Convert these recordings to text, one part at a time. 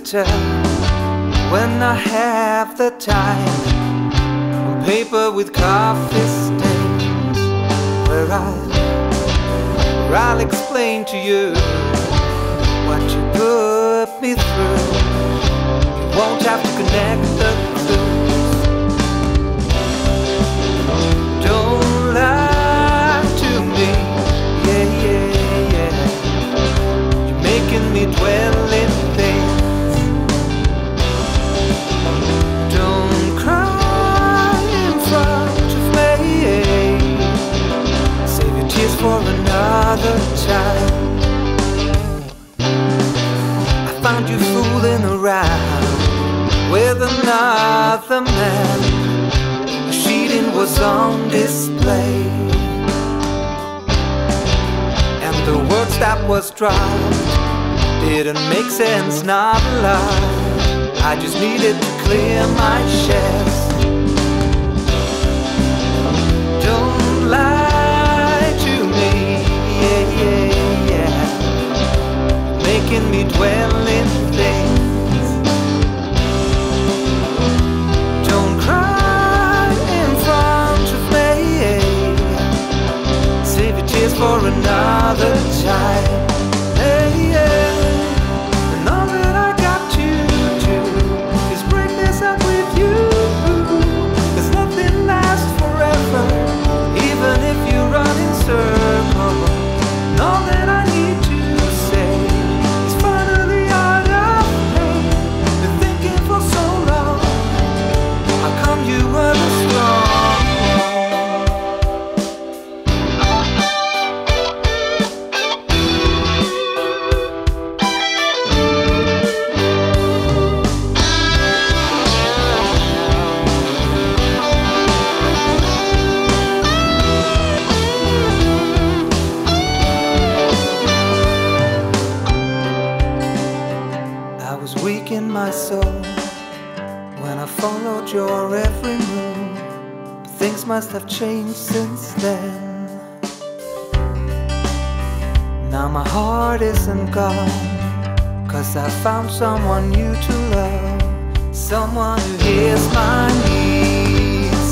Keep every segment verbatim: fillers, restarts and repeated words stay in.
letter when I have the time, on paper with coffee stains, where, I, where I'll explain to you what you put me through. You won't have to connect the clues. Don't lie to me, yeah, yeah, yeah. You're making me dwell in pain. Don't cry in front of me. Save your tears for another time. Found you fooling around with another man. The cheating was on display, and the words that was dropped didn't make sense, not a lie. I just needed to clear my chest. Don't lie to me, yeah, yeah, yeah. Making me dwell in things. Don't cry in front of me. Save your tears for another time. Hey, yeah. And all that I got to do is break this up with you. 'Cause nothing lasts forever, even if you run in circles. And all that I need to say, you were the strong I was weak in my soul when I followed your every move, but things must have changed since then. Now my heart isn't gone, 'cause I found someone new to love, someone who hears my needs.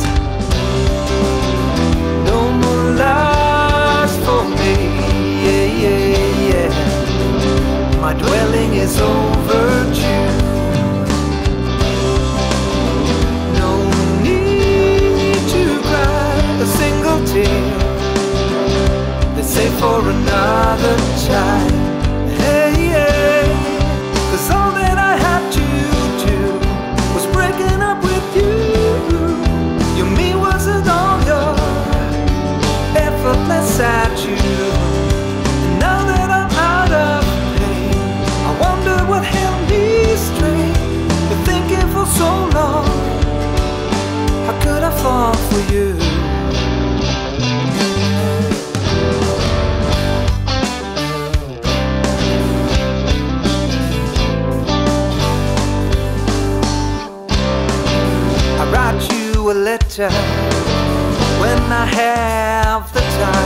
No more lies for me, yeah, yeah, yeah. My dwelling is overdue. Let's save for another time. Hey, yeah. 'Cause all that I had to do was breaking up with you. Your me wasn't all your effortless attitude. And now that I'm out of pain, I wonder what held me straight. Been thinking for so long, how could I fall for you? A letter when I have the time.